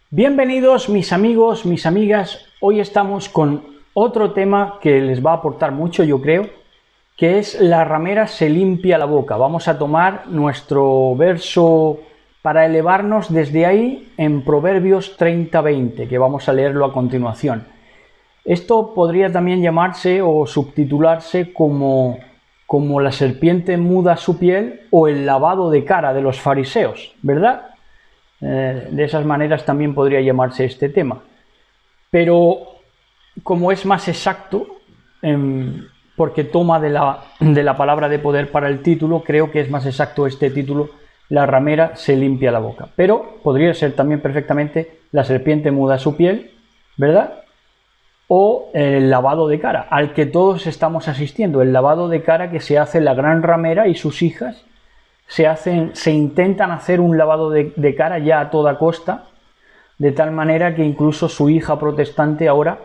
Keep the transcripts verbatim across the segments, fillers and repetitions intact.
Bienvenidos mis amigos, mis amigas. Hoy estamos con otro tema que les va a aportar mucho, yo creo, que es la ramera se limpia la boca. Vamos a tomar nuestro verso para elevarnos desde ahí en Proverbios treinta veinte, que vamos a leerlo a continuación. Esto podría también llamarse o subtitularse como, como la serpiente muda su piel o el lavado de cara de los fariseos, ¿verdad? Eh, de esas maneras también podría llamarse este tema. Pero como es más exacto, eh, porque toma de la, de la palabra de poder para el título, creo que es más exacto este título, la ramera se limpia la boca. Pero podría ser también perfectamente la serpiente muda su piel, ¿verdad? O el lavado de cara, al que todos estamos asistiendo, el lavado de cara que se hace la gran ramera y sus hijas. Se, hacen, se intentan hacer un lavado de, de cara ya a toda costa, de tal manera que incluso su hija protestante ahora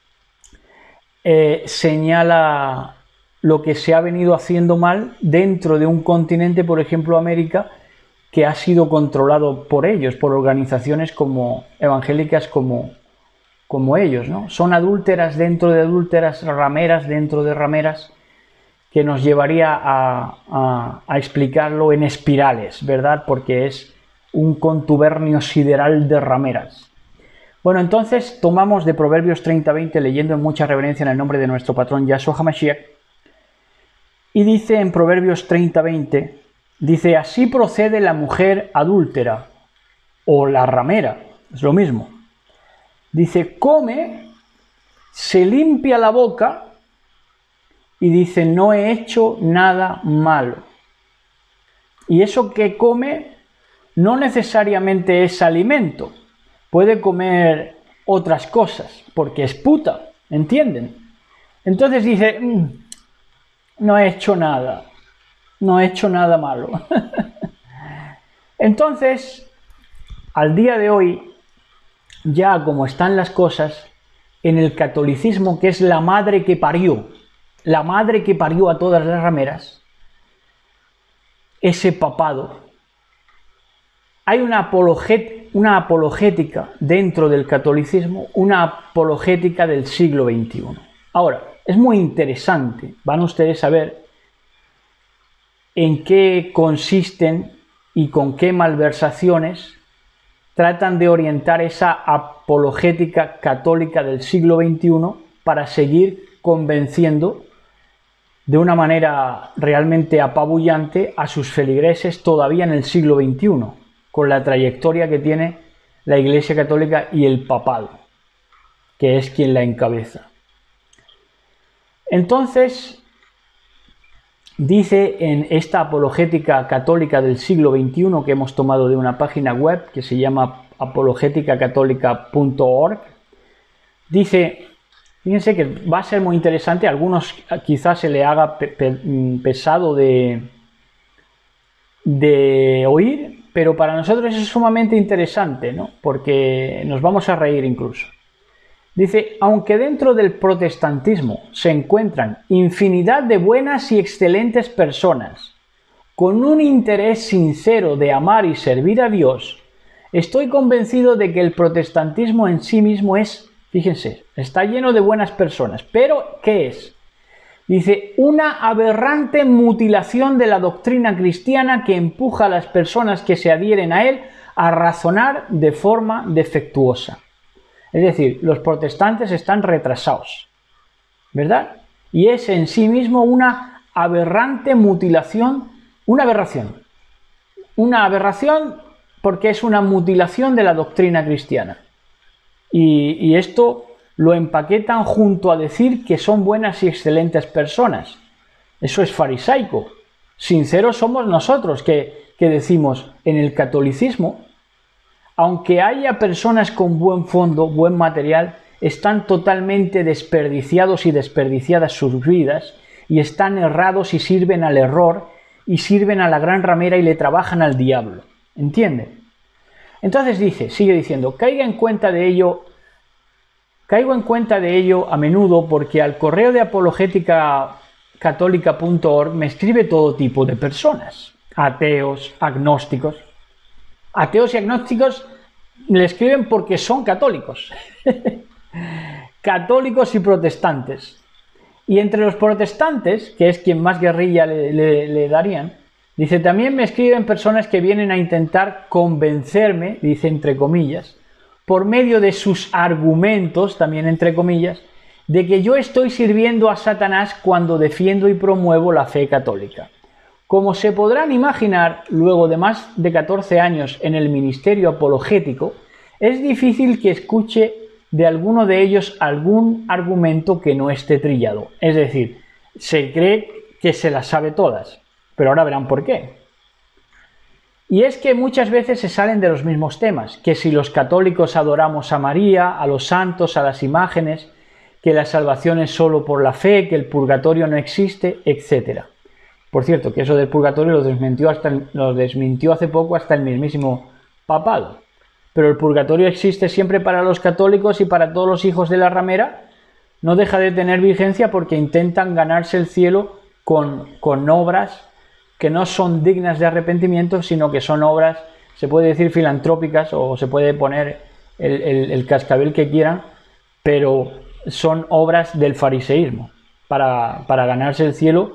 eh, señala lo que se ha venido haciendo mal dentro de un continente, por ejemplo América, que ha sido controlado por ellos, por organizaciones como evangélicas como, como ellos, ¿no? Son adúlteras dentro de adúlteras, rameras dentro de rameras, que nos llevaría a, a, a explicarlo en espirales, ¿verdad? Porque es un contubernio sideral de rameras. Bueno, entonces tomamos de Proverbios treinta veinte, leyendo en mucha reverencia en el nombre de nuestro patrón Yahshua HaMashiach, y dice en Proverbios treinta veinte, dice, así procede la mujer adúltera, o la ramera, es lo mismo. Dice, come, se limpia la boca, y dice, no he hecho nada malo. Y eso que come no necesariamente es alimento. Puede comer otras cosas, porque es puta, ¿entienden? Entonces dice, mmm, no he hecho nada, no he hecho nada malo. Entonces, al día de hoy, ya como están las cosas, en el catolicismo, que es la madre que parió, la madre que parió a todas las rameras, ese papado, hay una, apologet, una apologética dentro del catolicismo, una apologética del siglo veintiuno. Ahora, es muy interesante, van ustedes a ver en qué consisten y con qué malversaciones tratan de orientar esa apologética católica del siglo veintiuno para seguir convenciendo de una manera realmente apabullante a sus feligreses todavía en el siglo veintiuno, con la trayectoria que tiene la Iglesia Católica y el papado, que es quien la encabeza. Entonces, dice en esta apologética católica del siglo veintiuno que hemos tomado de una página web que se llama apologética católica punto org, dice... Fíjense que va a ser muy interesante, a algunos quizás se le haga pe pe pesado de, de oír, pero para nosotros es sumamente interesante, ¿no? Porque nos vamos a reír incluso. Dice, aunque dentro del protestantismo se encuentran infinidad de buenas y excelentes personas, con un interés sincero de amar y servir a Dios, estoy convencido de que el protestantismo en sí mismo es, fíjense, está lleno de buenas personas, pero ¿qué es? Dice, una aberrante mutilación de la doctrina cristiana que empuja a las personas que se adhieren a él a razonar de forma defectuosa. Es decir, los protestantes están retrasados, ¿verdad? Y es en sí mismo una aberrante mutilación, una aberración. Una aberración porque es una mutilación de la doctrina cristiana. Y, y esto lo empaquetan junto a decir que son buenas y excelentes personas. Eso es farisaico. Sinceros somos nosotros que, que decimos en el catolicismo, aunque haya personas con buen fondo, buen material, están totalmente desperdiciados y desperdiciadas sus vidas y están errados y sirven al error y sirven a la gran ramera y le trabajan al diablo. ¿Entienden? Entonces dice, sigue diciendo, caiga en cuenta de ello, caigo en cuenta de ello a menudo porque al correo de apologética católica punto org me escribe todo tipo de personas, ateos, agnósticos. Ateos y agnósticos le escriben porque son católicos. Católicos y protestantes. Y entre los protestantes, que es quien más guerrilla le, le, le darían, dice, también me escriben personas que vienen a intentar convencerme, dice entre comillas, por medio de sus argumentos, también entre comillas, de que yo estoy sirviendo a Satanás cuando defiendo y promuevo la fe católica. Como se podrán imaginar, luego de más de catorce años en el ministerio apologético, es difícil que escuche de alguno de ellos algún argumento que no esté trillado. Es decir, se cree que se las sabe todas, pero ahora verán por qué. Y es que muchas veces se salen de los mismos temas, que si los católicos adoramos a María, a los santos, a las imágenes, que la salvación es solo por la fe, que el purgatorio no existe, etcétera. Por cierto, que eso del purgatorio lo desmintió, hasta el, lo desmintió hace poco hasta el mismísimo papado. Pero el purgatorio existe siempre para los católicos y para todos los hijos de la ramera. No deja de tener vigencia porque intentan ganarse el cielo con, con obras que no son dignas de arrepentimiento, sino que son obras, se puede decir filantrópicas, o se puede poner el, el, el cascabel que quieran, pero son obras del fariseísmo para, para ganarse el cielo.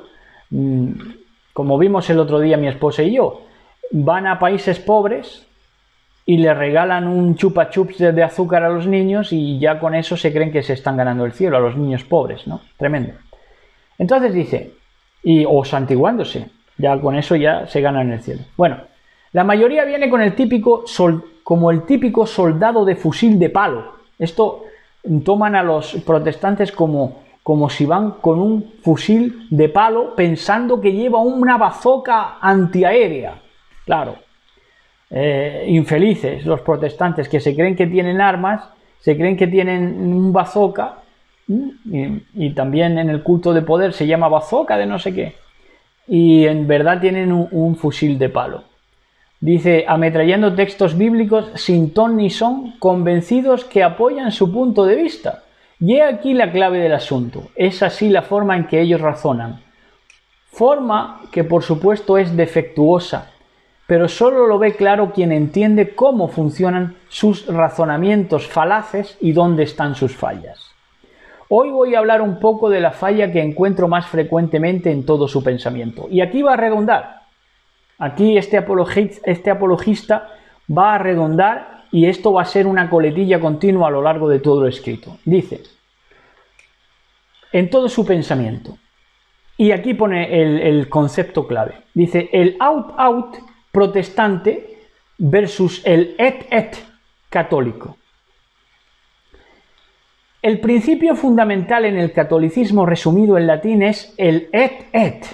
Como vimos el otro día mi esposa y yo, van a países pobres y le regalan un chupa chups de azúcar a los niños y ya con eso se creen que se están ganando el cielo, a los niños pobres, ¿no? Tremendo. Entonces dice, y, o santiguándose, ya con eso ya se ganan el cielo. Bueno, la mayoría viene con el típico sol, como el típico soldado de fusil de palo. Esto toman a los protestantes como, como si van con un fusil de palo pensando que lleva una bazooka antiaérea. Claro. Eh, infelices los protestantes que se creen que tienen armas, se creen que tienen un bazooka, y, y también en el culto de poder se llama bazooka de no sé qué, y en verdad tienen un, un fusil de palo. Dice, ametrallando textos bíblicos sin ton ni son, convencidos que apoyan su punto de vista. Y he aquí la clave del asunto. Es así la forma en que ellos razonan. Forma que por supuesto es defectuosa, pero solo lo ve claro quien entiende cómo funcionan sus razonamientos falaces y dónde están sus fallas. Hoy voy a hablar un poco de la falla que encuentro más frecuentemente en todo su pensamiento. Y aquí va a redundar. Aquí este apologista, este apologista va a redundar y esto va a ser una coletilla continua a lo largo de todo lo escrito. Dice, en todo su pensamiento. Y aquí pone el, el concepto clave. Dice, el out-out protestante versus el et-et católico. El principio fundamental en el catolicismo resumido en latín es el et-et.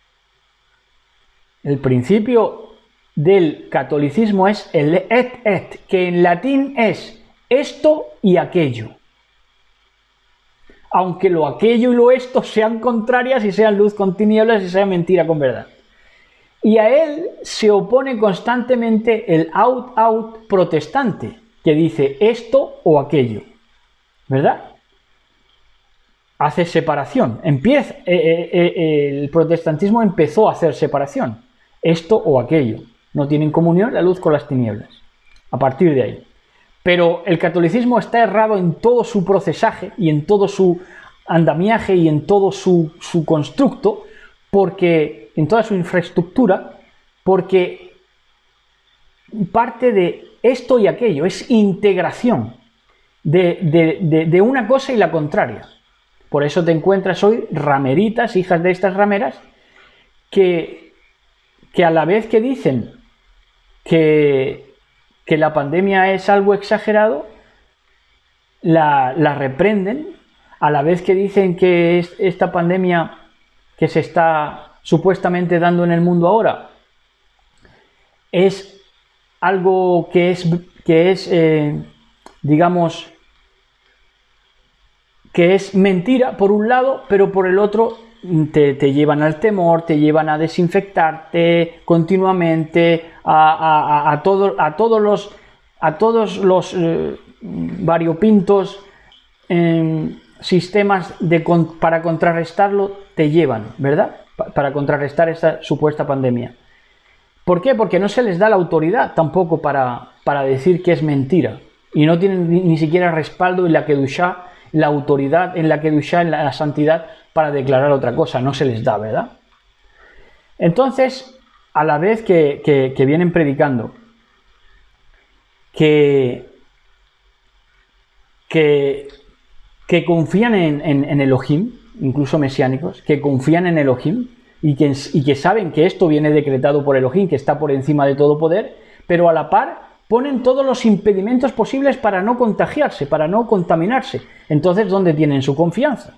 El principio del catolicismo es el et-et, que en latín es esto y aquello. Aunque lo aquello y lo esto sean contrarias y sean luz con tinieblas y sean mentira con verdad. Y a él se opone constantemente el out-out protestante, que dice esto o aquello, ¿verdad? Hace separación. Empieza, eh, eh, eh, el protestantismo empezó a hacer separación, esto o aquello. No tienen comunión la luz con las tinieblas. A partir de ahí. Pero el catolicismo está errado en todo su procesaje y en todo su andamiaje y en todo su, su constructo, porque en toda su infraestructura, porque parte de esto y aquello, es integración de, de, de, de una cosa y la contraria. Por eso te encuentras hoy rameritas, hijas de estas rameras, que, que a la vez que dicen que, que la pandemia es algo exagerado, la, la reprenden, a la vez que dicen que es, esta pandemia que se está supuestamente dando en el mundo ahora es algo que es, que es eh, digamos, que es mentira por un lado, pero por el otro te, te llevan al temor, te llevan a desinfectarte continuamente, a, a, a, a, todo, a todos los, a todos los eh, variopintos eh, sistemas de, para contrarrestarlo te llevan, ¿verdad? Para contrarrestar esta supuesta pandemia. ¿Por qué? Porque no se les da la autoridad tampoco para, para decir que es mentira y no tienen ni, ni siquiera respaldo en la Kedushá, la autoridad en la Kedushá, en la, la santidad, para declarar otra cosa, no se les da, ¿verdad? Entonces, a la vez que, que, que vienen predicando que, que, que confían en, en, en Elohim, incluso mesiánicos, que confían en Elohim y que, y que saben que esto viene decretado por Elohim, que está por encima de todo poder, pero a la par ponen todos los impedimentos posibles para no contagiarse, para no contaminarse. Entonces, ¿dónde tienen su confianza?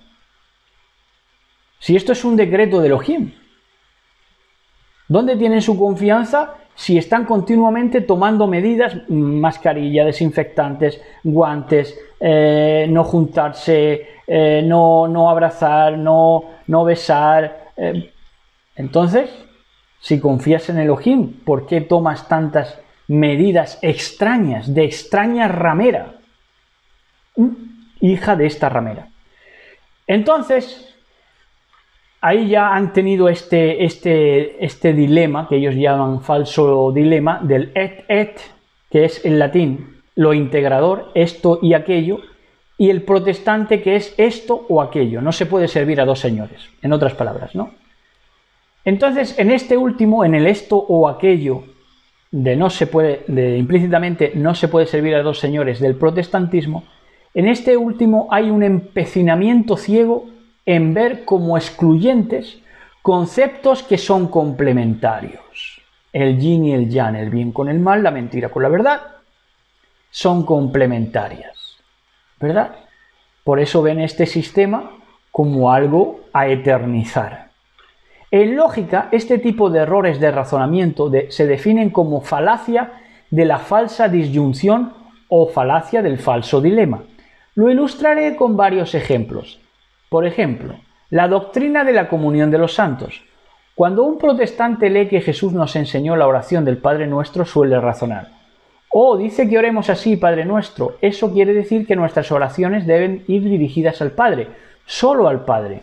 Si esto es un decreto de Elohim, ¿dónde tienen su confianza si están continuamente tomando medidas, mascarilla, desinfectantes, guantes, eh, no juntarse, eh, no, no abrazar, no, no besar? Eh, entonces, si confías en Elohim, ¿por qué tomas tantas medidas extrañas, de extraña ramera? Hija de esta ramera. Entonces, ahí ya han tenido este, este, este dilema, que ellos llaman falso dilema, del et et, que es en latín lo integrador, esto y aquello, y el protestante, que es esto o aquello. No se puede servir a dos señores, en otras palabras, ¿no? Entonces, en este último, en el esto o aquello, de no se puede, de implícitamente no se puede servir a dos señores del protestantismo, en este último hay un empecinamiento ciego en ver como excluyentes conceptos que son complementarios. El yin y el yang, el bien con el mal, la mentira con la verdad, son complementarias, ¿verdad? Por eso ven este sistema como algo a eternizar. En lógica, este tipo de errores de razonamiento de, se definen como falacia de la falsa disyunción o falacia del falso dilema. Lo ilustraré con varios ejemplos. Por ejemplo, la doctrina de la comunión de los santos. Cuando un protestante lee que Jesús nos enseñó la oración del Padre Nuestro, suele razonar: oh, dice que oremos así, Padre Nuestro. Eso quiere decir que nuestras oraciones deben ir dirigidas al Padre, solo al Padre.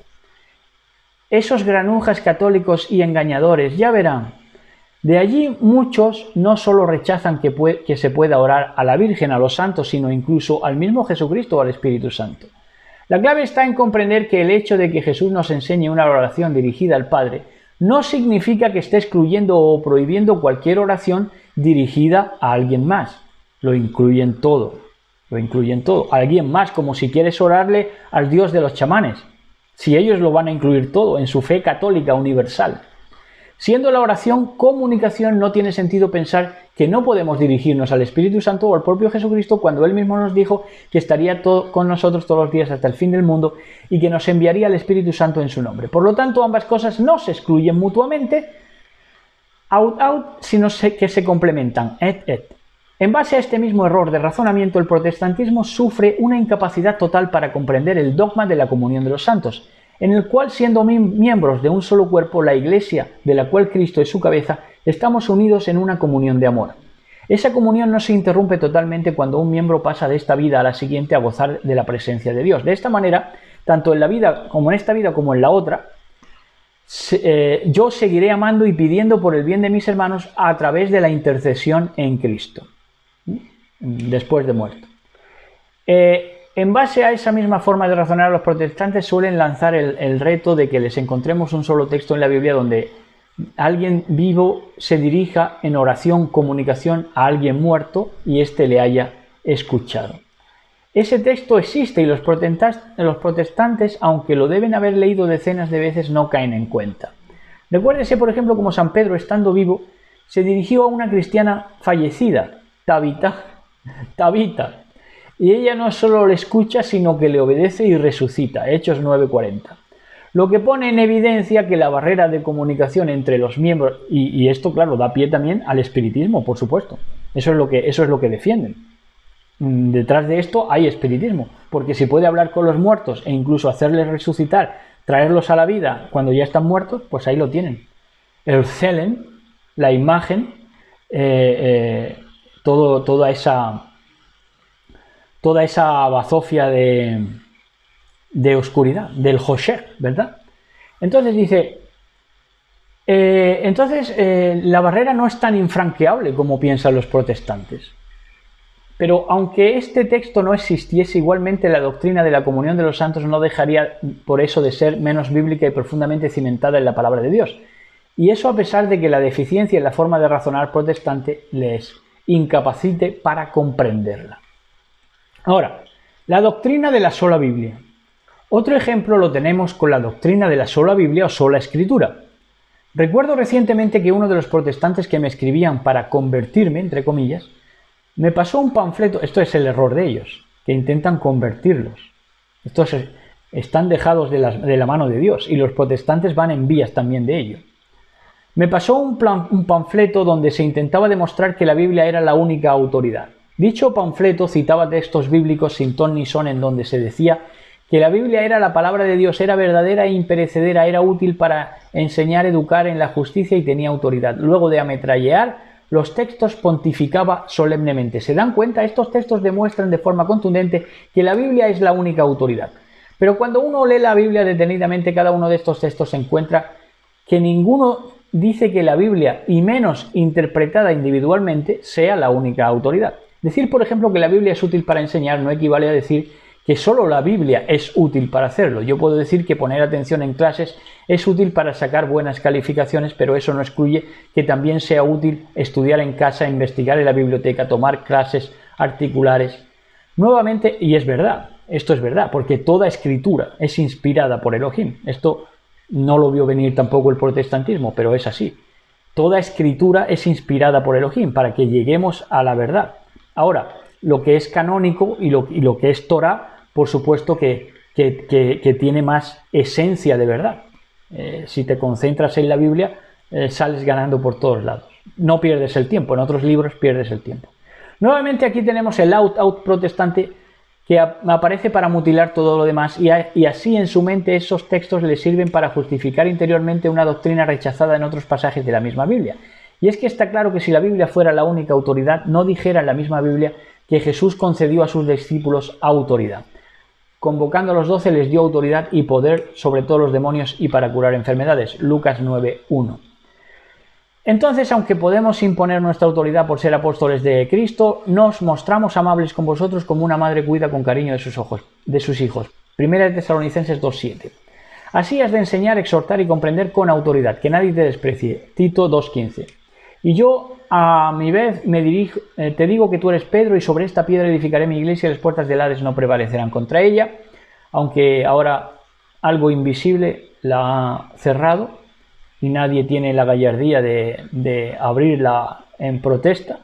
Esos granujas católicos y engañadores, ya verán. De allí muchos no solo rechazan que, puede, que se pueda orar a la Virgen, a los santos, sino incluso al mismo Jesucristo o al Espíritu Santo. La clave está en comprender que el hecho de que Jesús nos enseñe una oración dirigida al Padre no significa que esté excluyendo o prohibiendo cualquier oración dirigida a alguien más. Lo incluyen todo, lo incluyen todo. A alguien más, como si quieres orarle al Dios de los chamanes. Si ellos lo van a incluir todo en su fe católica universal. Siendo la oración comunicación, no tiene sentido pensar que no podemos dirigirnos al Espíritu Santo o al propio Jesucristo cuando Él mismo nos dijo que estaría todo, con nosotros todos los días hasta el fin del mundo y que nos enviaría el Espíritu Santo en su nombre. Por lo tanto, ambas cosas no se excluyen mutuamente, out, out, sino que se complementan, et, et. En base a este mismo error de razonamiento, el protestantismo sufre una incapacidad total para comprender el dogma de la comunión de los santos, en el cual, siendo miembros de un solo cuerpo, la Iglesia, de la cual Cristo es su cabeza, estamos unidos en una comunión de amor. Esa comunión no se interrumpe totalmente cuando un miembro pasa de esta vida a la siguiente a gozar de la presencia de Dios. De esta manera, tanto en la vida como en esta vida como en la otra, eh, yo seguiré amando y pidiendo por el bien de mis hermanos a través de la intercesión en Cristo, después de muerto. Eh, En base a esa misma forma de razonar, los protestantes suelen lanzar el, el reto de que les encontremos un solo texto en la Biblia donde alguien vivo se dirija en oración, comunicación a alguien muerto y éste le haya escuchado. Ese texto existe y los protestantes, aunque lo deben haber leído decenas de veces, no caen en cuenta. Recuérdese, por ejemplo, como San Pedro, estando vivo, se dirigió a una cristiana fallecida, Tabita, Tabita, y ella no solo le escucha, sino que le obedece y resucita. Hechos nueve cuarenta. Lo que pone en evidencia que la barrera de comunicación entre los miembros, y, y esto, claro, da pie también al espiritismo, por supuesto. Eso es lo que, eso es lo que defienden. Detrás de esto hay espiritismo, porque si puede hablar con los muertos e incluso hacerles resucitar, traerlos a la vida cuando ya están muertos, pues ahí lo tienen. El Zelen, la imagen, eh, eh, todo, toda esa... toda esa bazofia de, de oscuridad, del Hoshech, ¿verdad? Entonces dice, eh, entonces eh, la barrera no es tan infranqueable como piensan los protestantes. Pero aunque este texto no existiese, igualmente la doctrina de la comunión de los santos no dejaría por eso de ser menos bíblica y profundamente cimentada en la palabra de Dios. Y eso a pesar de que la deficiencia en la forma de razonar protestante les incapacite para comprenderla. Ahora, la doctrina de la sola Biblia. Otro ejemplo lo tenemos con la doctrina de la sola Biblia o sola Escritura. Recuerdo recientemente que uno de los protestantes que me escribían para convertirme, entre comillas, me pasó un panfleto. Esto es el error de ellos, que intentan convertirlos. Estos están dejados de la, de la mano de Dios y los protestantes van en vías también de ello. Me pasó un, plan, un panfleto donde se intentaba demostrar que la Biblia era la única autoridad. Dicho panfleto citaba textos bíblicos sin ton ni son en donde se decía que la Biblia era la palabra de Dios, era verdadera e imperecedera, era útil para enseñar, educar en la justicia y tenía autoridad. Luego de ametrallear los textos pontificaba solemnemente. ¿Se dan cuenta? Estos textos demuestran de forma contundente que la Biblia es la única autoridad. Pero cuando uno lee la Biblia detenidamente, cada uno de estos textos se encuentra que ninguno dice que la Biblia, y menos interpretada individualmente, sea la única autoridad. Decir, por ejemplo, que la Biblia es útil para enseñar no equivale a decir que solo la Biblia es útil para hacerlo. Yo puedo decir que poner atención en clases es útil para sacar buenas calificaciones, pero eso no excluye que también sea útil estudiar en casa, investigar en la biblioteca, tomar clases articulares. Nuevamente, y es verdad, esto es verdad, porque toda escritura es inspirada por Elohim. Esto no lo vio venir tampoco el protestantismo, pero es así. Toda escritura es inspirada por Elohim para que lleguemos a la verdad. Ahora, lo que es canónico y lo, y lo que es Torah, por supuesto que, que, que, que tiene más esencia de verdad. Eh, si te concentras en la Biblia, eh, sales ganando por todos lados. No pierdes el tiempo, en otros libros pierdes el tiempo. Nuevamente aquí tenemos el out-out protestante que aparece para mutilar todo lo demás y, a, y así en su mente esos textos le sirven para justificar interiormente una doctrina rechazada en otros pasajes de la misma Biblia. Y es que está claro que si la Biblia fuera la única autoridad, no dijera en la misma Biblia que Jesús concedió a sus discípulos autoridad. Convocando a los doce les dio autoridad y poder sobre todos los demonios y para curar enfermedades. Lucas nueve uno. Entonces, aunque podemos imponer nuestra autoridad por ser apóstoles de Cristo, nos mostramos amables con vosotros como una madre cuida con cariño de sus, ojos, de sus hijos. Primera de Tesalonicenses dos siete. Así has de enseñar, exhortar y comprender con autoridad, que nadie te desprecie. Tito dos quince. Y yo, a mi vez, me dirijo, eh, te digo que tú eres Pedro, y sobre esta piedra edificaré mi iglesia, y las puertas del Hades no prevalecerán contra ella, aunque ahora algo invisible la ha cerrado, y nadie tiene la gallardía de, de abrirla en protesta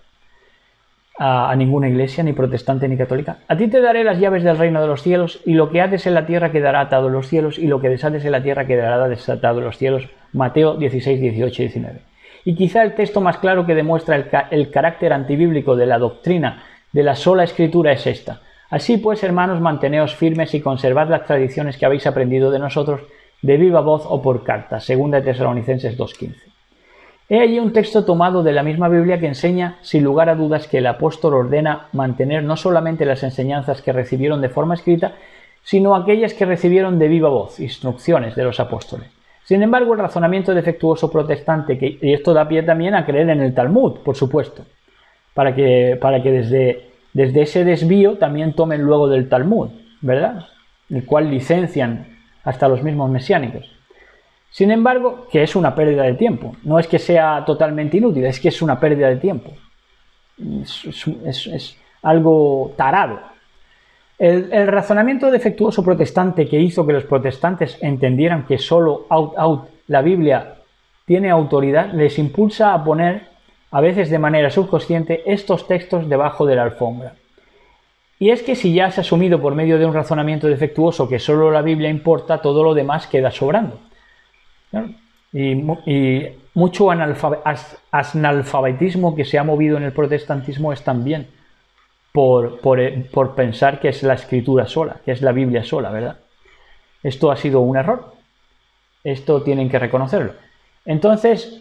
a, a ninguna iglesia, ni protestante ni católica. A ti te daré las llaves del reino de los cielos, y lo que ates en la tierra quedará atado en los cielos, y lo que desates en la tierra quedará desatado en los cielos. Mateo dieciséis, dieciocho y diecinueve. Y quizá el texto más claro que demuestra el, ca el carácter antibíblico de la doctrina de la sola Escritura es esta. Así pues, hermanos, manteneos firmes y conservad las tradiciones que habéis aprendido de nosotros de viva voz o por carta. Segunda de Tesalonicenses dos quince. He allí un texto tomado de la misma Biblia que enseña, sin lugar a dudas, que el apóstol ordena mantener no solamente las enseñanzas que recibieron de forma escrita, sino aquellas que recibieron de viva voz, instrucciones de los apóstoles. Sin embargo, el razonamiento defectuoso protestante, que, y esto da pie también a creer en el Talmud, por supuesto, para que, para que desde, desde ese desvío también tomen luego del Talmud, ¿verdad? El cual licencian hasta los mismos mesiánicos. Sin embargo, que es una pérdida de tiempo. No es que sea totalmente inútil, es que es una pérdida de tiempo. Es, es, es, es algo tarado. El, el razonamiento defectuoso protestante que hizo que los protestantes entendieran que solo out, out, la Biblia tiene autoridad, les impulsa a poner, a veces de manera subconsciente, estos textos debajo de la alfombra. Y es que si ya has asumido por medio de un razonamiento defectuoso que solo la Biblia importa, todo lo demás queda sobrando. ¿No? Y, y mucho analfabetismo que se ha movido en el protestantismo es también por, por, por pensar que es la Escritura sola, que es la Biblia sola, ¿verdad? Esto ha sido un error. Esto tienen que reconocerlo. Entonces,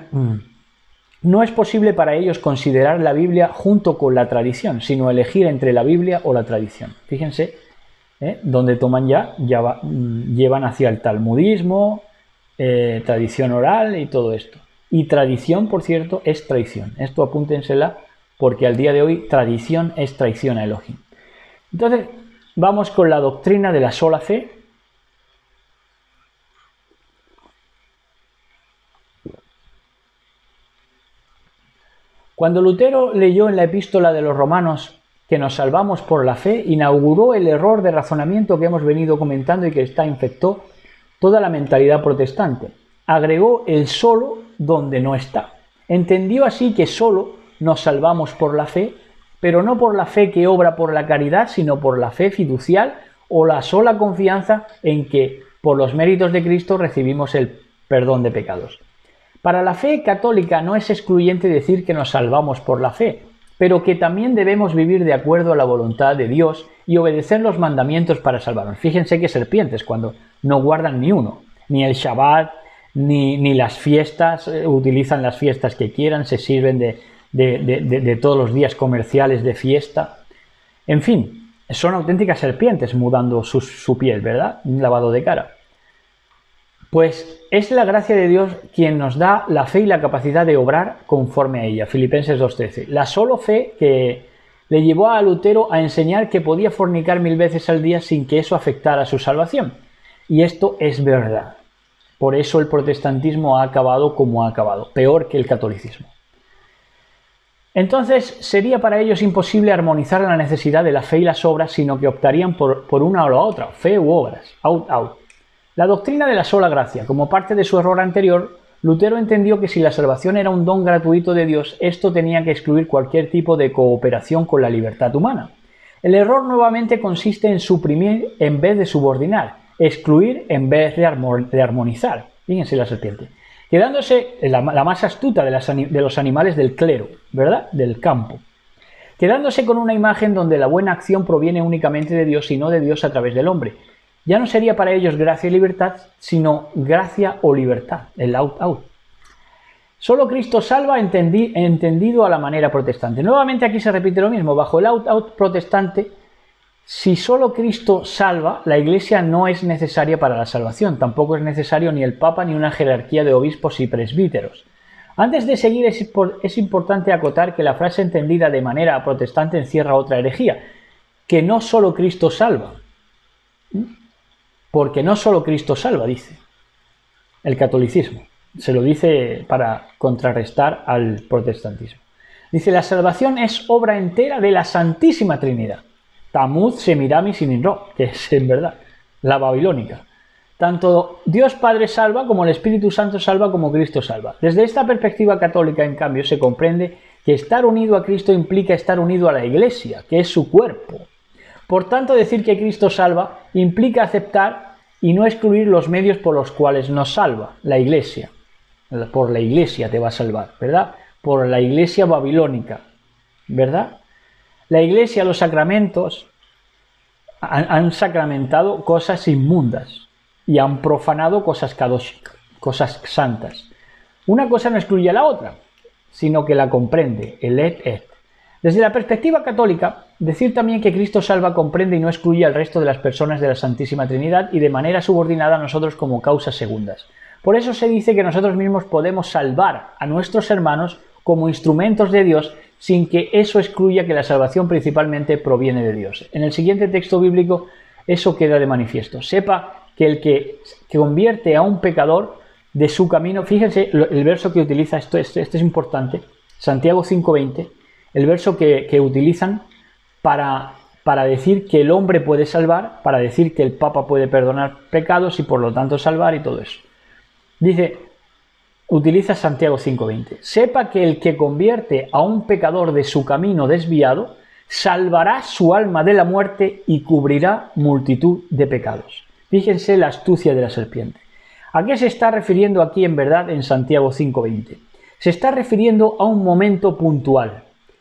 no es posible para ellos considerar la Biblia junto con la tradición, sino elegir entre la Biblia o la tradición. Fíjense, ¿eh? donde toman ya, ya va, llevan hacia el talmudismo, eh, tradición oral y todo esto. Y tradición, por cierto, es traición. Esto apúntensela porque al día de hoy tradición es traición a Elohim. Entonces, vamos con la doctrina de la sola fe. Cuando Lutero leyó en la epístola de los Romanos que nos salvamos por la fe, inauguró el error de razonamiento que hemos venido comentando y que está infectó toda la mentalidad protestante. Agregó el solo donde no está. Entendió así que solo nos salvamos por la fe, pero no por la fe que obra por la caridad, sino por la fe fiducial o la sola confianza en que por los méritos de Cristo recibimos el perdón de pecados. Para la fe católica no es excluyente decir que nos salvamos por la fe, pero que también debemos vivir de acuerdo a la voluntad de Dios y obedecer los mandamientos para salvarnos. Fíjense que serpientes cuando no guardan ni uno, ni el Shabbat, ni, ni las fiestas, eh, utilizan las fiestas que quieran, se sirven de, de, de, de, de todos los días comerciales de fiesta. En fin, son auténticas serpientes mudando su, su piel, ¿verdad? Un lavado de cara. Pues es la gracia de Dios quien nos da la fe y la capacidad de obrar conforme a ella. Filipenses dos trece. La solo fe que le llevó a Lutero a enseñar que podía fornicar mil veces al día sin que eso afectara su salvación. Y esto es verdad. Por eso el protestantismo ha acabado como ha acabado, peor que el catolicismo. Entonces sería para ellos imposible armonizar la necesidad de la fe y las obras, sino que optarían por, por una o la otra, fe u obras, out, out. La doctrina de la sola gracia, como parte de su error anterior, Lutero entendió que si la salvación era un don gratuito de Dios, esto tenía que excluir cualquier tipo de cooperación con la libertad humana. El error nuevamente consiste en suprimir en vez de subordinar, excluir en vez de armonizar. Fíjense la serpiente. Quedándose la, la más astuta de, las, de los animales del clero, ¿verdad? Del campo. Quedándose con una imagen donde la buena acción proviene únicamente de Dios y no de Dios a través del hombre. Ya no sería para ellos gracia y libertad, sino gracia o libertad, el out-out. Solo Cristo salva entendi, entendido a la manera protestante. Nuevamente aquí se repite lo mismo. Bajo el out-out protestante, si solo Cristo salva, la Iglesia no es necesaria para la salvación. Tampoco es necesario ni el Papa ni una jerarquía de obispos y presbíteros. Antes de seguir, es, es importante acotar que la frase entendida de manera protestante encierra otra herejía, que no solo Cristo salva. Porque no solo Cristo salva, dice el catolicismo. Se lo dice para contrarrestar al protestantismo. Dice, la salvación es obra entera de la Santísima Trinidad. Tamuz, Semiramis y Ninro, que es en verdad la babilónica. Tanto Dios Padre salva, como el Espíritu Santo salva, como Cristo salva. Desde esta perspectiva católica, en cambio, se comprende que estar unido a Cristo implica estar unido a la Iglesia, que es su cuerpo. Por tanto, decir que Cristo salva implica aceptar y no excluir los medios por los cuales nos salva, la Iglesia. Por la Iglesia te va a salvar, ¿verdad? Por la Iglesia babilónica, ¿verdad? La Iglesia, los sacramentos, han, han sacramentado cosas inmundas y han profanado cosas kadosh, cosas santas. Una cosa no excluye a la otra, sino que la comprende, el et et. Desde la perspectiva católica, decir también que Cristo salva comprende y no excluye al resto de las personas de la Santísima Trinidad y de manera subordinada a nosotros como causas segundas. Por eso se dice que nosotros mismos podemos salvar a nuestros hermanos como instrumentos de Dios sin que eso excluya que la salvación principalmente proviene de Dios. En el siguiente texto bíblico eso queda de manifiesto. Sepa que el que convierte a un pecador de su camino, fíjense el verso que utiliza, esto, este, este es importante, Santiago cinco veinte, el verso que, que utilizan para, para decir que el hombre puede salvar, para decir que el Papa puede perdonar pecados y por lo tanto salvar y todo eso. Dice, utiliza Santiago cinco veinte, sepa que el que convierte a un pecador de su camino desviado, salvará su alma de la muerte y cubrirá multitud de pecados. Fíjense la astucia de la serpiente. ¿A qué se está refiriendo aquí en verdad en Santiago cinco veinte? Se está refiriendo a un momento puntual.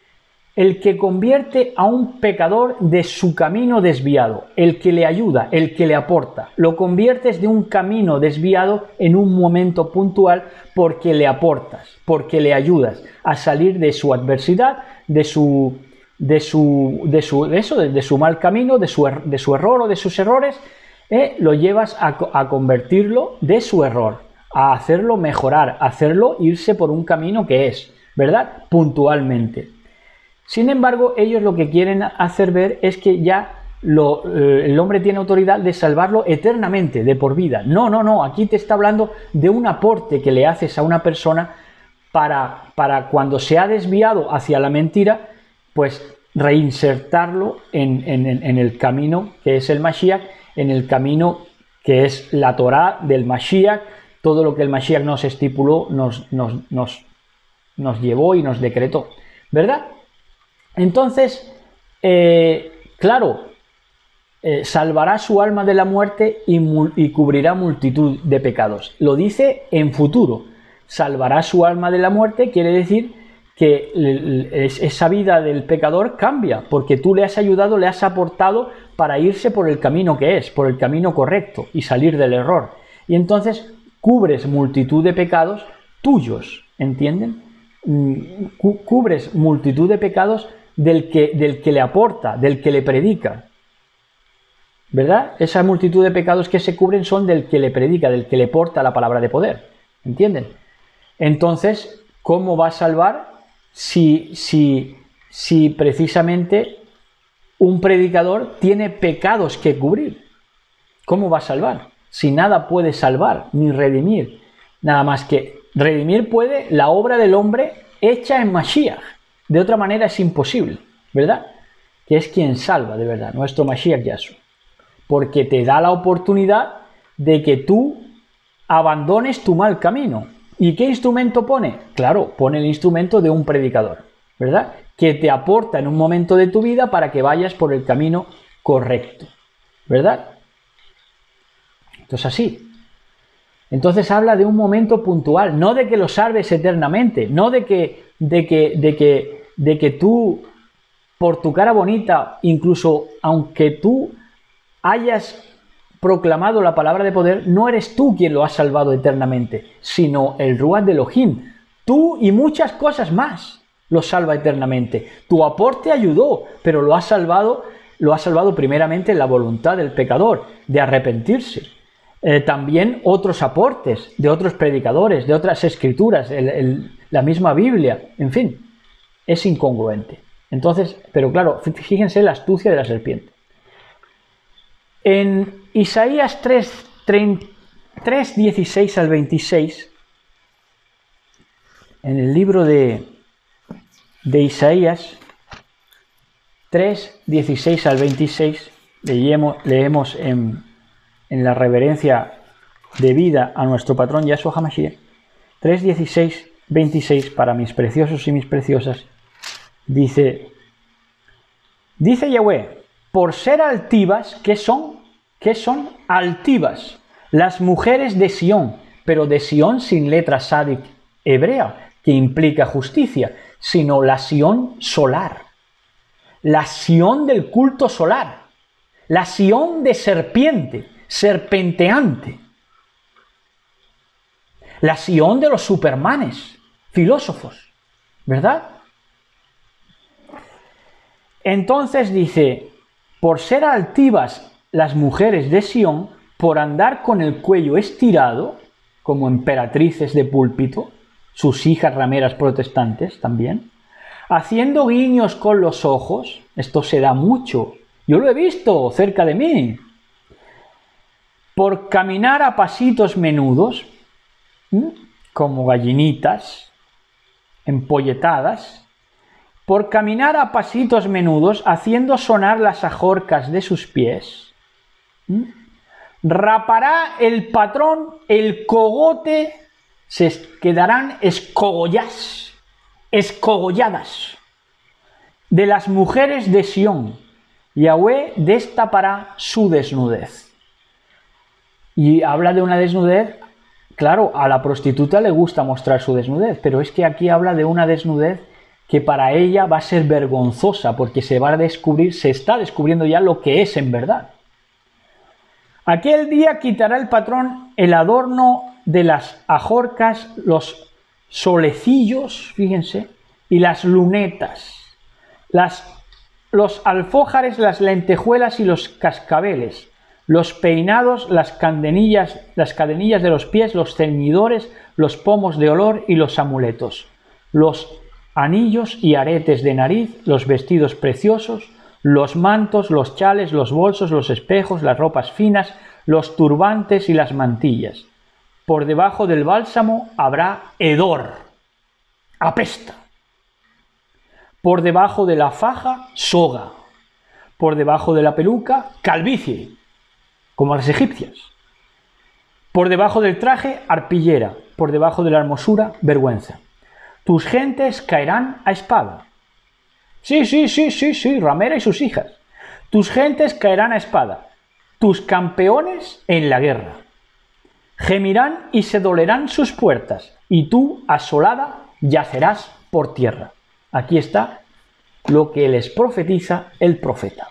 El que convierte a un pecador de su camino desviado, el que le ayuda, el que le aporta, lo conviertes de un camino desviado en un momento puntual porque le aportas, porque le ayudas a salir de su adversidad, de su, de su, de su, de eso, de, de su mal camino, de su, de su error o de sus errores, eh, lo llevas a, a convertirlo de su error, a hacerlo mejorar, a hacerlo irse por un camino que es, ¿verdad? Puntualmente. Sin embargo, ellos lo que quieren hacer ver es que ya lo, eh, el hombre tiene autoridad de salvarlo eternamente, de por vida. No, no, no, aquí te está hablando de un aporte que le haces a una persona para, para cuando se ha desviado hacia la mentira, pues reinsertarlo en, en, en el camino que es el Mashiach, en el camino que es la Torá del Mashiach, todo lo que el Mashiach nos estipuló, nos, nos, nos, nos llevó y nos decretó, ¿verdad? Entonces, eh, claro, eh, salvará su alma de la muerte y, y cubrirá multitud de pecados. Lo dice en futuro. Salvará su alma de la muerte quiere decir que esa vida del pecador cambia, porque tú le has ayudado, le has aportado para irse por el camino que es, por el camino correcto y salir del error. Y entonces cubres multitud de pecados tuyos, ¿entienden? Cubres multitud de pecados del que, del que le aporta, del que le predica, ¿verdad? Esa multitud de pecados que se cubren son del que le predica, del que le porta la palabra de poder, ¿entienden? Entonces, ¿cómo va a salvar si, si, si precisamente un predicador tiene pecados que cubrir? ¿Cómo va a salvar? Si nada puede salvar ni redimir, nada más que redimir puede la obra del hombre hecha en Mashiach. De otra manera es imposible, ¿verdad? Que es quien salva de verdad, nuestro Mashiach Yahshua. Porque te da la oportunidad de que tú abandones tu mal camino. ¿Y qué instrumento pone? Claro, pone el instrumento de un predicador, ¿verdad? Que te aporta en un momento de tu vida para que vayas por el camino correcto, ¿verdad? Entonces así. Entonces habla de un momento puntual, no de que lo salves eternamente, no de que, de que, de que, de que tú, por tu cara bonita, incluso aunque tú hayas proclamado la palabra de poder, no eres tú quien lo ha salvado eternamente, sino el Ruach de Elohim. Tú y muchas cosas más lo salva eternamente. Tu aporte ayudó, pero lo ha salvado, lo ha salvado primeramente la voluntad del pecador de arrepentirse. Eh, también otros aportes de otros predicadores, de otras escrituras, el, el, la misma Biblia, en fin, es incongruente. Entonces, pero claro, fíjense la astucia de la serpiente. En Isaías tres, dieciséis al veintiséis, en el libro de, de Isaías tres, dieciséis al veintiséis, leemos, leemos en, en la reverencia debida a nuestro patrón Yahshua HaMashiach, tres, dieciséis, veintiséis, para mis preciosos y mis preciosas, dice, dice Yahweh, por ser altivas, ¿qué son? ¿Qué son? Altivas, las mujeres de Sión, pero de Sión sin letra sádic hebrea, que implica justicia, sino la Sión solar, la Sión del culto solar, la Sión de serpiente, serpenteante, la Sión de los supermanes, filósofos, ¿verdad? Entonces dice, por ser altivas las mujeres de Sión, por andar con el cuello estirado, como emperatrices de púlpito, sus hijas rameras protestantes también, haciendo guiños con los ojos, esto se da mucho, yo lo he visto cerca de mí, por caminar a pasitos menudos, ¿m? como gallinitas empolletadas, por caminar a pasitos menudos, haciendo sonar las ajorcas de sus pies, ¿Mm? rapará el patrón el cogote, se quedarán escogollas, escogolladas de las mujeres de Sión. Yahweh destapará su desnudez. Y habla de una desnudez, claro, a la prostituta le gusta mostrar su desnudez, pero es que aquí habla de una desnudez que para ella va a ser vergonzosa, porque se va a descubrir, se está descubriendo ya lo que es en verdad. Aquel día quitará el patrón el adorno de las ajorcas, los solecillos, fíjense, y las lunetas, las, los alfójares, las lentejuelas y los cascabeles, los peinados, las cadenillas, las cadenillas de los pies, los ceñidores, los pomos de olor y los amuletos, los anillos y aretes de nariz, los vestidos preciosos, los mantos, los chales, los bolsos, los espejos, las ropas finas, los turbantes y las mantillas. Por debajo del bálsamo habrá hedor, apesta. Por debajo de la faja, soga. Por debajo de la peluca, calvicie, como las egipcias. Por debajo del traje, arpillera. Por debajo de la hermosura, vergüenza. Tus gentes caerán a espada. Sí, sí, sí, sí, sí, ramera y sus hijas. Tus gentes caerán a espada. Tus campeones en la guerra. Gemirán y se dolerán sus puertas, y tú, asolada, yacerás por tierra. Aquí está lo que les profetiza el profeta.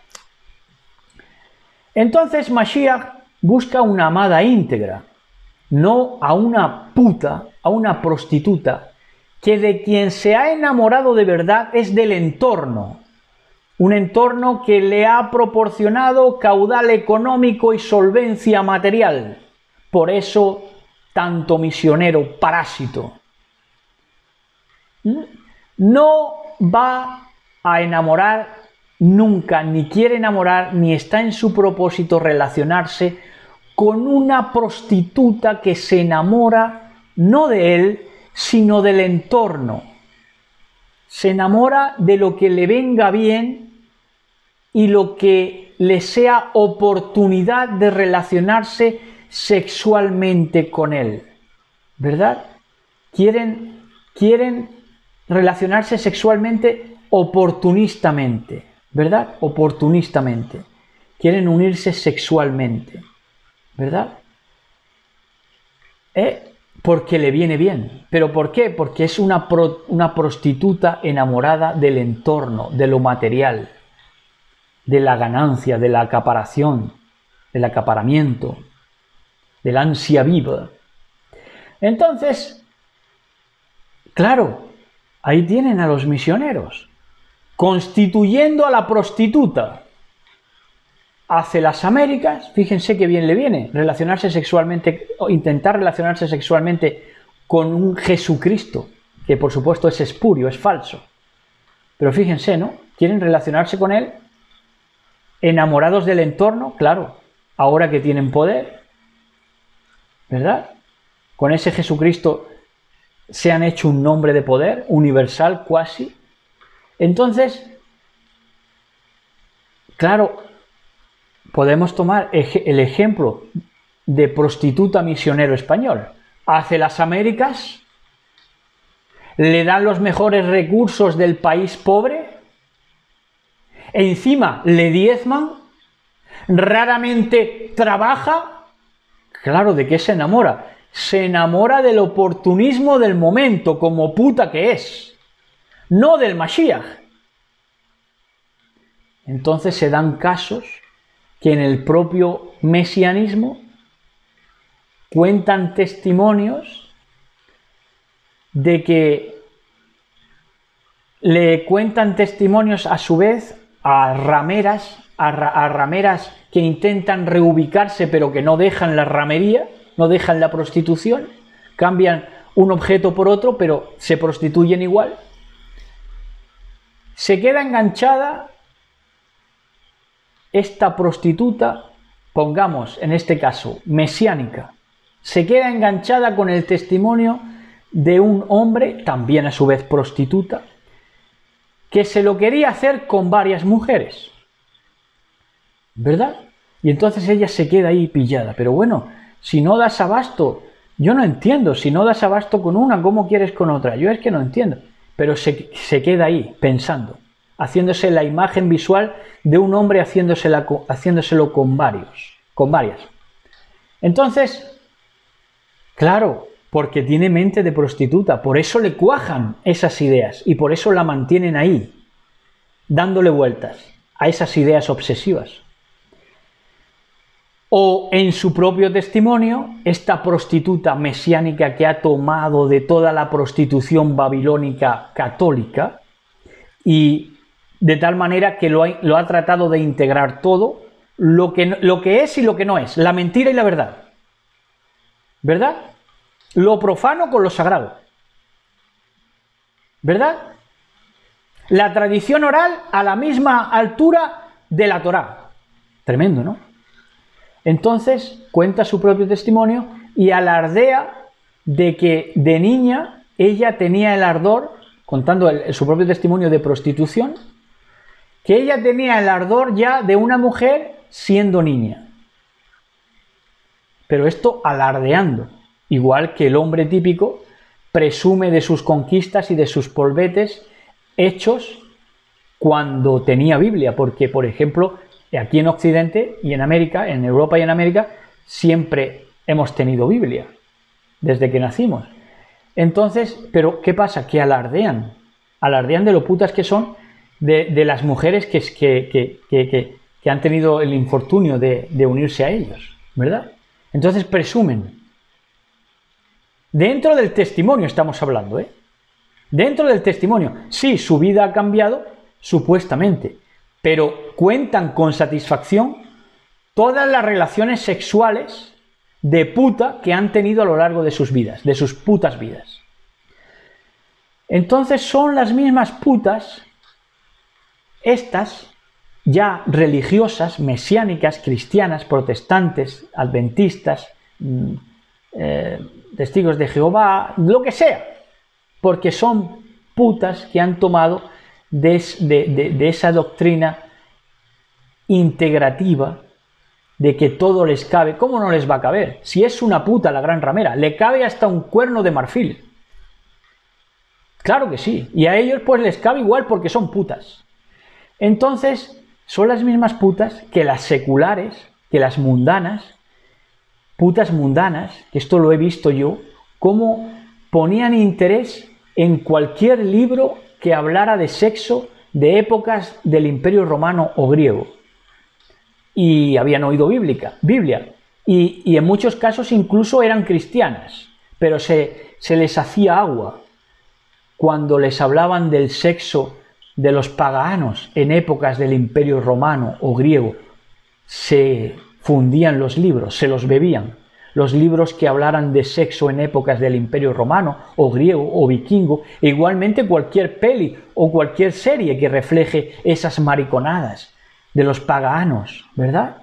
Entonces Mashiach busca una amada íntegra, no a una puta, a una prostituta, que de quien se ha enamorado de verdad es del entorno, un entorno que le ha proporcionado caudal económico y solvencia material. Por eso, tanto misionero parásito. No va a enamorar nunca, ni quiere enamorar, ni está en su propósito relacionarse con una prostituta que se enamora no de él, sino del entorno. Se enamora de lo que le venga bien y lo que le sea oportunidad de relacionarse sexualmente con él. ¿Verdad? Quieren, quieren relacionarse sexualmente oportunistamente. ¿Verdad? Oportunistamente. Quieren unirse sexualmente. ¿Verdad? ¿Eh? Porque le viene bien. ¿Pero por qué? Porque es una, pro, una prostituta enamorada del entorno, de lo material, de la ganancia, de la acaparación, del acaparamiento, del ansia viva. Entonces, claro, ahí tienen a los misioneros, constituyendo a la prostituta. Hace las Américas, fíjense que bien le viene, relacionarse sexualmente, o intentar relacionarse sexualmente con un Jesucristo, que por supuesto es espurio, es falso. Pero fíjense, ¿no? Quieren relacionarse con él, enamorados del entorno, claro, ahora que tienen poder, ¿verdad? Con ese Jesucristo se han hecho un nombre de poder, universal cuasi. Entonces, claro, podemos tomar el ejemplo de prostituta misionero español. Hace las Américas, le dan los mejores recursos del país pobre, encima le diezman, raramente trabaja. Claro, ¿de qué se enamora? Se enamora del oportunismo del momento, como puta que es, no del Mashiach. Entonces se dan casos que en el propio mesianismo cuentan testimonios de que le cuentan testimonios a su vez a rameras, a, ra, a rameras que intentan reubicarse pero que no dejan la ramería, no dejan la prostitución, cambian un objeto por otro pero se prostituyen igual. Se queda enganchada esta prostituta, pongamos en este caso mesiánica, se queda enganchada con el testimonio de un hombre, también a su vez prostituta, que se lo quería hacer con varias mujeres, ¿verdad? Y entonces ella se queda ahí pillada. Pero bueno, si no das abasto, yo no entiendo, si no das abasto con una, ¿cómo quieres con otra? Yo es que no entiendo. Pero se, se queda ahí pensando, haciéndose la imagen visual de un hombre haciéndosela, haciéndoselo con varios, con varias. Entonces, claro, porque tiene mente de prostituta, por eso le cuajan esas ideas y por eso la mantienen ahí, dándole vueltas a esas ideas obsesivas. O en su propio testimonio, esta prostituta mesiánica que ha tomado de toda la prostitución babilónica católica y de tal manera que lo ha, lo ha tratado de integrar todo, lo que, lo que es y lo que no es, la mentira y la verdad. ¿Verdad? Lo profano con lo sagrado. ¿Verdad? La tradición oral a la misma altura de la Torá. Tremendo, ¿no? Entonces cuenta su propio testimonio y alardea de que de niña ella tenía el ardor, contando el, su propio testimonio de prostitución, que ella tenía el ardor ya de una mujer siendo niña. Pero esto alardeando, igual que el hombre típico presume de sus conquistas y de sus polvetes hechos cuando tenía Biblia, porque, por ejemplo, aquí en Occidente y en América, en Europa y en América, siempre hemos tenido Biblia, desde que nacimos. Entonces, pero ¿qué pasa? Que alardean, alardean de lo putas que son, de, de las mujeres que, que, que, que, que han tenido el infortunio de, de unirse a ellos, ¿verdad? Entonces presumen. Dentro del testimonio estamos hablando, ¿eh? Dentro del testimonio. Sí, su vida ha cambiado, supuestamente, pero cuentan con satisfacción todas las relaciones sexuales de puta que han tenido a lo largo de sus vidas, de sus putas vidas. Entonces son las mismas putas, estas, ya religiosas, mesiánicas, cristianas, protestantes, adventistas, eh, testigos de Jehová, lo que sea, porque son putas que han tomado de, de, de, de esa doctrina integrativa de que todo les cabe. ¿Cómo no les va a caber? Si es una puta la gran ramera, le cabe hasta un cuerno de marfil. Claro que sí, y a ellos pues les cabe igual porque son putas. Entonces, son las mismas putas que las seculares, que las mundanas, putas mundanas, que esto lo he visto yo, cómo ponían interés en cualquier libro que hablara de sexo de épocas del Imperio Romano o griego. Y habían oído bíblica, Biblia, y, y en muchos casos incluso eran cristianas, pero se, se les hacía agua cuando les hablaban del sexo de los paganos en épocas del Imperio Romano o griego. Se fundían los libros, se los bebían. Los libros que hablaran de sexo en épocas del Imperio Romano o griego o vikingo, e igualmente cualquier peli o cualquier serie que refleje esas mariconadas de los paganos, ¿verdad?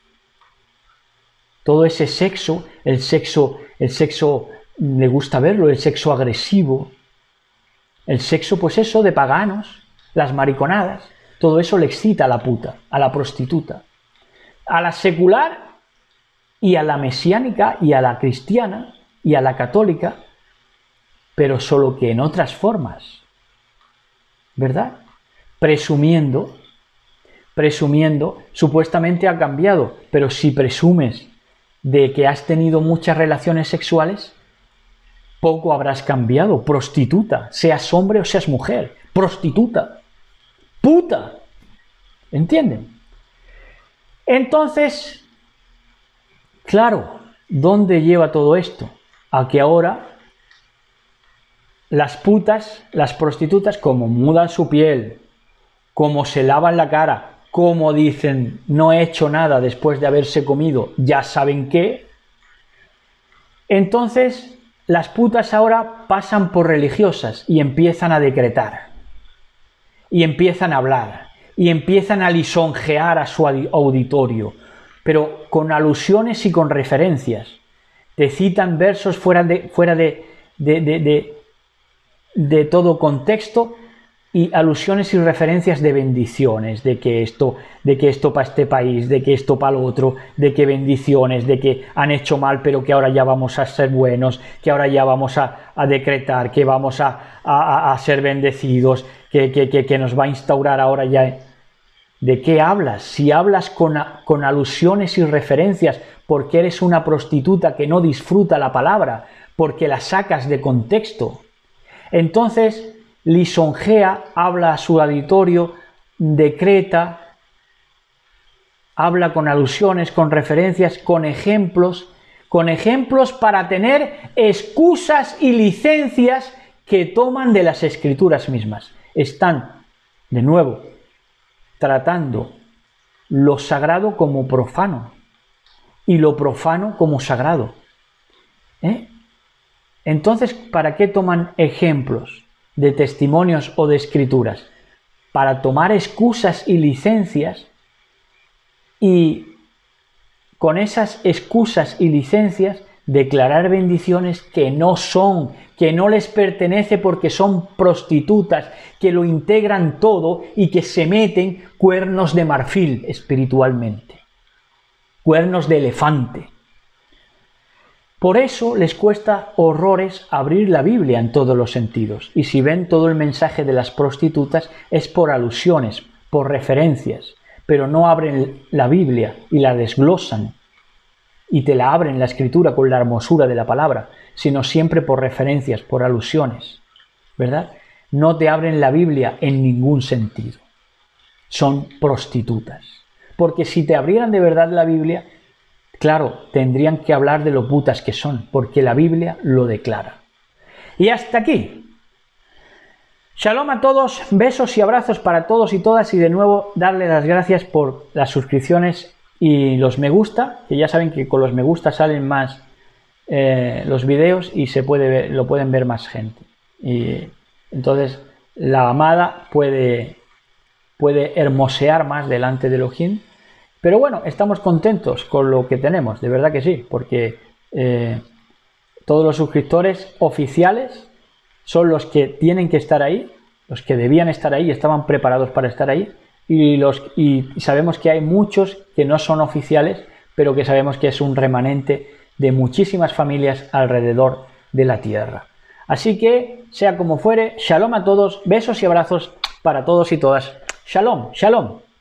Todo ese sexo, el sexo, el sexo, le gusta verlo, el sexo agresivo, el sexo, pues eso, de paganos, las mariconadas, todo eso le excita a la puta, a la prostituta. A la secular y a la mesiánica y a la cristiana y a la católica, pero solo que en otras formas, ¿verdad? Presumiendo, presumiendo, supuestamente ha cambiado, pero si presumes de que has tenido muchas relaciones sexuales, poco habrás cambiado. Prostituta, seas hombre o seas mujer, prostituta, puta, ¿entienden? Entonces, claro, ¿dónde lleva todo esto? A que ahora las putas, las prostitutas, como mudan su piel, como se lavan la cara, como dicen, no he hecho nada después de haberse comido, ya saben qué, entonces las putas ahora pasan por religiosas y empiezan a decretar, y empiezan a hablar, y empiezan a lisonjear a su auditorio, pero con alusiones y con referencias. Te citan versos fuera de, fuera de, de, de, de, de todo contexto y alusiones y referencias de bendiciones, de que esto, de que esto para este país, de que esto para lo otro, de que bendiciones, de que han hecho mal pero que ahora ya vamos a ser buenos, que ahora ya vamos a, a decretar, que vamos a, a, a ser bendecidos, que, que, que, que nos va a instaurar ahora ya. ¿De qué hablas? Si hablas con, con alusiones y referencias porque eres una prostituta que no disfruta la palabra, porque la sacas de contexto, entonces lisonjea, habla a su auditorio, decreta, habla con alusiones, con referencias, con ejemplos, con ejemplos para tener excusas y licencias que toman de las escrituras mismas. Están, de nuevo, tratando lo sagrado como profano y lo profano como sagrado. ¿Eh? Entonces, ¿para qué toman ejemplos de testimonios o de escrituras? para tomar excusas y licencias y con esas excusas y licencias declarar bendiciones que no son, que no les pertenece porque son prostitutas, que lo integran todo y que se meten cuernos de marfil espiritualmente, cuernos de elefante. Por eso les cuesta horrores abrir la Biblia en todos los sentidos. Y si ven todo el mensaje de las prostitutas es por alusiones, por referencias, pero no abren la Biblia y la desglosan y te la abren la escritura con la hermosura de la palabra, sino siempre por referencias, por alusiones, ¿verdad? No te abren la Biblia en ningún sentido. Son prostitutas. Porque si te abrieran de verdad la Biblia, claro, tendrían que hablar de lo putas que son, porque la Biblia lo declara. Y hasta aquí. Shalom a todos, besos y abrazos para todos y todas, y de nuevo darle las gracias por las suscripciones y los me gusta, que ya saben que con los me gusta salen más eh, los videos y se puede ver, lo pueden ver más gente. Y entonces la amada puede, puede hermosear más delante de Elohim. Pero bueno, estamos contentos con lo que tenemos, de verdad que sí, porque eh, todos los suscriptores oficiales son los que tienen que estar ahí, los que debían estar ahí, estaban preparados para estar ahí, y, los, y sabemos que hay muchos que no son oficiales, pero que sabemos que es un remanente de muchísimas familias alrededor de la tierra. Así que, sea como fuere, shalom a todos, besos y abrazos para todos y todas. Shalom, shalom.